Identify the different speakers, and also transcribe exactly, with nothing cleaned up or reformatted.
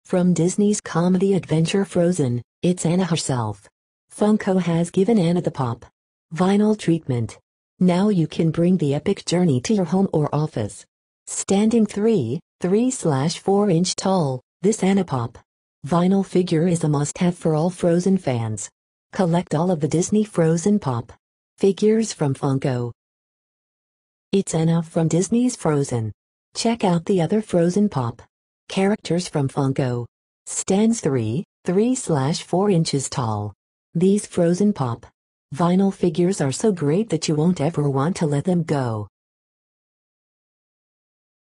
Speaker 1: From Disney's comedy adventure Frozen, it's Anna herself. Funko has given Anna the pop vinyl treatment. Now you can bring the epic journey to your home or office. Standing three, three slash four inch tall, this Anna pop vinyl figure is a must-have for all Frozen fans. Collect all of the Disney Frozen pop figures from Funko. It's Anna from Disney's Frozen. Check out the other Frozen pop characters from Funko. Stands three, three slash four inches tall. These Frozen pop vinyl figures are so great that you won't ever want to let them go.